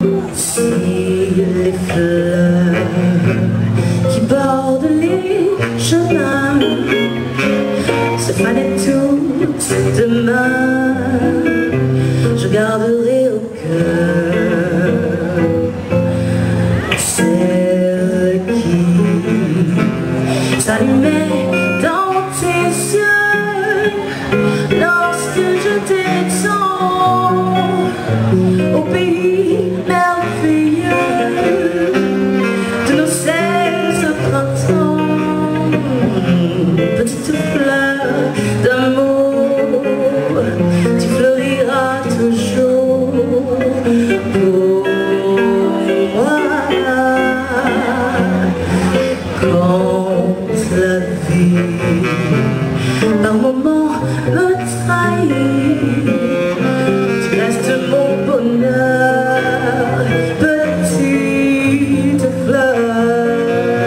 Si les fleurs qui bordent les chemins se fanaient toutes demain, je garderai au cœur celle qui s'allumait dans tes yeux lorsque je t'étends au pays merveilleux de nos 16 printemps. Petite fleur d'amour, tu fleuriras toujours pour moi. Quand la vie par moments me trahit, tu restes mon bonheur, petite fleur.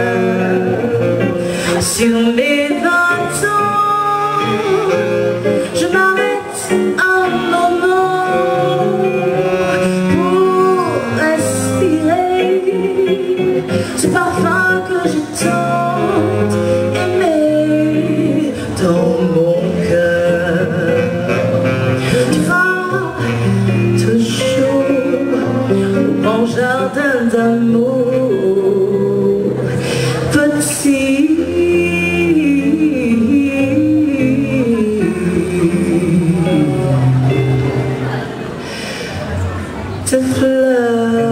Sur mes 20 ans, je m'arrête un moment pour respirer ce parfum que j'ai tant aimé dans mon cœur. Tu vas toujours au grand jardin d'amour, petite fleur.